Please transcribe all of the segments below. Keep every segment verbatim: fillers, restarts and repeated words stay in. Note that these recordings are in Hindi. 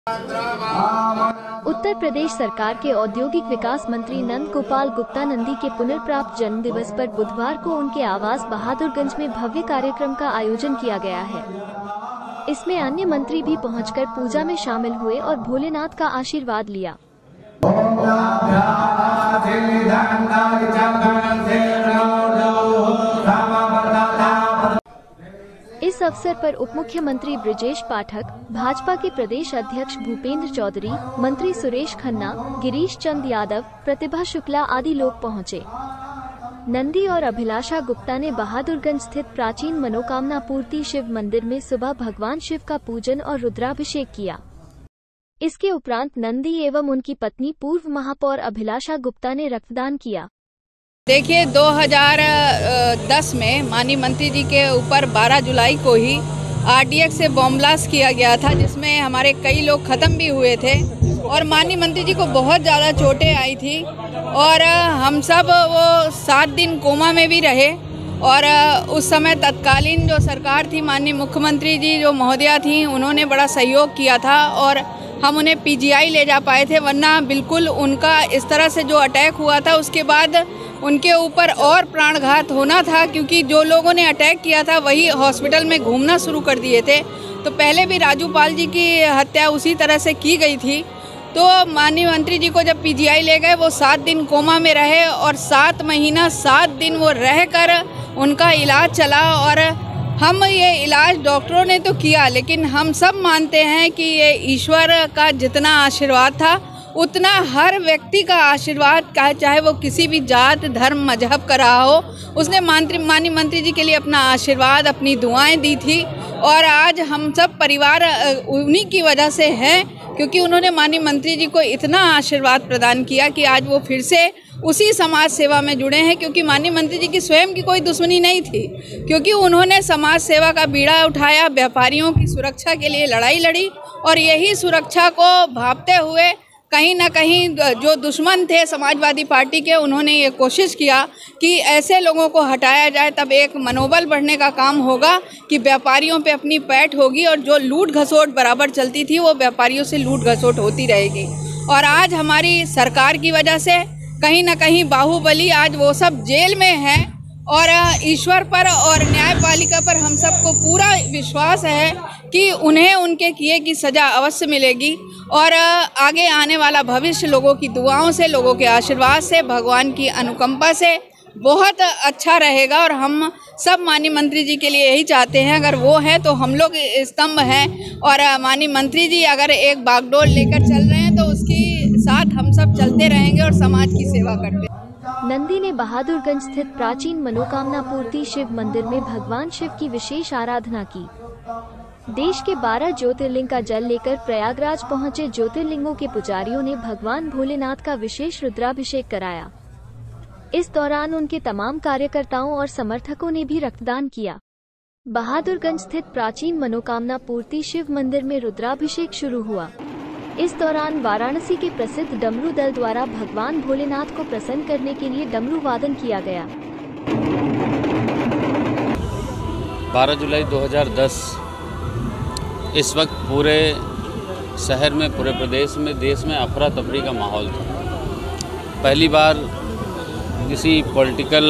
उत्तर प्रदेश सरकार के औद्योगिक विकास मंत्री नंद गोपाल गुप्ता नंदी के पुनर्प्राप्त जन्म दिवस पर बुधवार को उनके आवास बहादुरगंज में भव्य कार्यक्रम का आयोजन किया गया है। इसमें अन्य मंत्री भी पहुंचकर पूजा में शामिल हुए और भोलेनाथ का आशीर्वाद लिया। इस अवसर पर उप मुख्यमंत्री ब्रिजेश पाठक, भाजपा के प्रदेश अध्यक्ष भूपेंद्र चौधरी, मंत्री सुरेश खन्ना, गिरीश चंद यादव, प्रतिभा शुक्ला आदि लोग पहुंचे। नंदी और अभिलाषा गुप्ता ने बहादुरगंज स्थित प्राचीन मनोकामना पूर्ति शिव मंदिर में सुबह भगवान शिव का पूजन और रुद्राभिषेक किया। इसके उपरांत नंदी एवं उनकी पत्नी पूर्व महापौर अभिलाषा गुप्ता ने रक्तदान किया। देखिए, दो हज़ार दस में माननीय मंत्री जी के ऊपर बारह जुलाई को ही आरडीएक्स से बॉम्ब ब्लास्ट किया गया था, जिसमें हमारे कई लोग ख़त्म भी हुए थे और माननीय मंत्री जी को बहुत ज़्यादा चोटें आई थी और हम सब वो सात दिन कोमा में भी रहे। और उस समय तत्कालीन जो सरकार थी, माननीय मुख्यमंत्री जी जो महोदया थी, उन्होंने बड़ा सहयोग किया था और हम उन्हें पीजीआई ले जा पाए थे, वरना बिल्कुल उनका इस तरह से जो अटैक हुआ था उसके बाद उनके ऊपर और प्राणघात होना था, क्योंकि जो लोगों ने अटैक किया था वही हॉस्पिटल में घूमना शुरू कर दिए थे। तो पहले भी राजू पाल जी की हत्या उसी तरह से की गई थी। तो माननीय मंत्री जी को जब पीजीआई ले गए, वो सात दिन कोमा में रहे और सात महीना सात दिन वो रहकर उनका इलाज चला। और हम ये इलाज डॉक्टरों ने तो किया, लेकिन हम सब मानते हैं कि ये ईश्वर का जितना आशीर्वाद था उतना हर व्यक्ति का आशीर्वाद का, चाहे वो किसी भी जात धर्म मजहब का रहा हो, उसने मंत्री माननीय मंत्री जी के लिए अपना आशीर्वाद, अपनी दुआएं दी थी। और आज हम सब परिवार उन्हीं की वजह से हैं, क्योंकि उन्होंने माननीय मंत्री जी को इतना आशीर्वाद प्रदान किया कि आज वो फिर से उसी समाज सेवा में जुड़े हैं। क्योंकि माननीय मंत्री जी की स्वयं की कोई दुश्मनी नहीं थी, क्योंकि उन्होंने समाज सेवा का बीड़ा उठाया, व्यापारियों की सुरक्षा के लिए लड़ाई लड़ी और यही सुरक्षा को भांपते हुए कहीं ना कहीं जो दुश्मन थे समाजवादी पार्टी के, उन्होंने ये कोशिश किया कि ऐसे लोगों को हटाया जाए, तब एक मनोबल बढ़ने का काम होगा कि व्यापारियों पे अपनी पैठ होगी और जो लूट घसोट बराबर चलती थी वो व्यापारियों से लूट घसोट होती रहेगी। और आज हमारी सरकार की वजह से कहीं ना कहीं बाहुबली आज वो सब जेल में हैं और ईश्वर पर और न्यायपालिका पर हम सबको पूरा विश्वास है कि उन्हें उनके किए की सज़ा अवश्य मिलेगी। और आगे आने वाला भविष्य लोगों की दुआओं से, लोगों के आशीर्वाद से, भगवान की अनुकंपा से बहुत अच्छा रहेगा। और हम सब माननीय मंत्री जी के लिए यही चाहते हैं, अगर वो हैं तो हम लोग स्तंभ हैं और माननीय मंत्री जी अगर एक बागडोर लेकर चल रहे हैं तो उसके साथ हम सब चलते रहेंगे और समाज की सेवा करते हैं। नंदी ने बहादुरगंज स्थित प्राचीन मनोकामना पूर्ति शिव मंदिर में भगवान शिव की विशेष आराधना की। देश के बारह ज्योतिर्लिंग का जल लेकर प्रयागराज पहुंचे ज्योतिर्लिंगों के पुजारियों ने भगवान भोलेनाथ का विशेष रुद्राभिषेक कराया। इस दौरान उनके तमाम कार्यकर्ताओं और समर्थकों ने भी रक्तदान किया। बहादुरगंज स्थित प्राचीन मनोकामना पूर्ति शिव मंदिर में रुद्राभिषेक शुरू हुआ। इस दौरान वाराणसी के प्रसिद्ध डमरू दल द्वारा भगवान भोलेनाथ को प्रसन्न करने के लिए डमरू वादन किया गया। बारह जुलाई दो हज़ार दस इस वक्त पूरे शहर में, पूरे प्रदेश में, देश में अफरा तफरी का माहौल था। पहली बार किसी पॉलिटिकल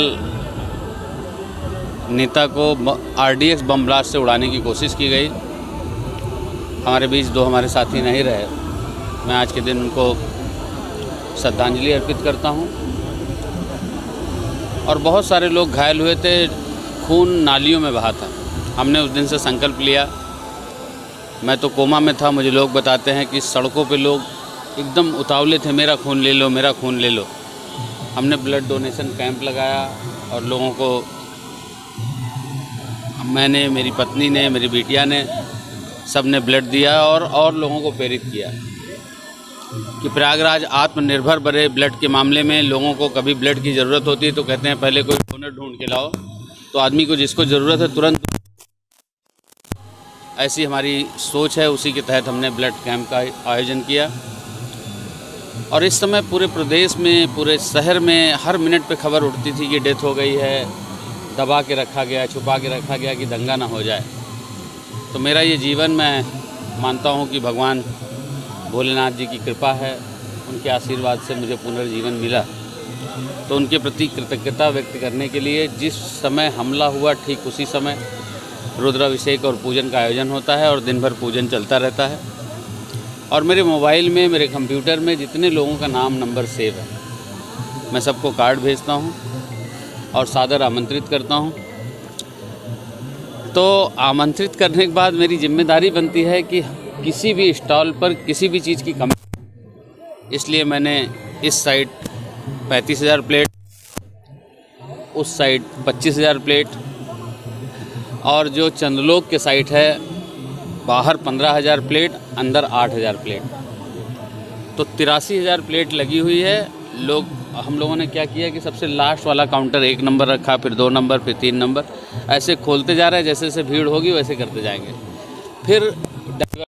नेता को आरडीएक्स बम ब्लास्ट से उड़ाने की कोशिश की गई। हमारे बीच दो हमारे साथी नहीं रहे। मैं आज के दिन उनको श्रद्धांजलि अर्पित करता हूं। और बहुत सारे लोग घायल हुए थे, खून नालियों में बहा था। हमने उस दिन से संकल्प लिया। मैं तो कोमा में था, मुझे लोग बताते हैं कि सड़कों पे लोग एकदम उतावले थे, मेरा खून ले लो, मेरा खून ले लो। हमने ब्लड डोनेशन कैंप लगाया और लोगों को, मैंने, मेरी पत्नी ने, मेरी बेटिया ने, सब ने ब्लड दिया और और लोगों को प्रेरित किया कि प्रयागराज आत्मनिर्भर बने ब्लड के मामले में। लोगों को कभी ब्लड की ज़रूरत होती है तो कहते हैं पहले कोई डोनर ढूंढ के लाओ, तो आदमी को जिसको ज़रूरत है तुरंत, ऐसी हमारी सोच है। उसी के तहत हमने ब्लड कैंप का आयोजन किया। और इस समय पूरे प्रदेश में, पूरे शहर में हर मिनट पे खबर उठती थी कि डेथ हो गई है, दबा के रखा गया, छुपा के रखा गया कि दंगा ना हो जाए। तो मेरा ये जीवन, मैं मानता हूँ कि भगवान भोलेनाथ जी की कृपा है, उनके आशीर्वाद से मुझे पुनर्जीवन मिला। तो उनके प्रति कृतज्ञता व्यक्त करने के लिए जिस समय हमला हुआ ठीक उसी समय रुद्राभिषेक और पूजन का आयोजन होता है और दिन भर पूजन चलता रहता है। और मेरे मोबाइल में, मेरे कंप्यूटर में जितने लोगों का नाम नंबर सेव है, मैं सबको कार्ड भेजता हूँ और सादर आमंत्रित करता हूँ। तो आमंत्रित करने के बाद मेरी जिम्मेदारी बनती है कि किसी भी स्टॉल पर किसी भी चीज़ की कमी, इसलिए मैंने इस साइड पैंतीस हज़ार प्लेट, उस साइड पच्चीस हज़ार प्लेट और जो चंद्रलोक के साइड है बाहर पंद्रह हज़ार प्लेट, अंदर आठ हज़ार प्लेट, तो तिरासी हज़ार प्लेट लगी हुई है। लोग हम लोगों ने क्या किया कि सबसे लास्ट वाला काउंटर एक नंबर रखा, फिर दो नंबर, फिर तीन नंबर, ऐसे खोलते जा रहे हैं। जैसे जैसे भीड़ होगी वैसे करते जाएंगे। फिर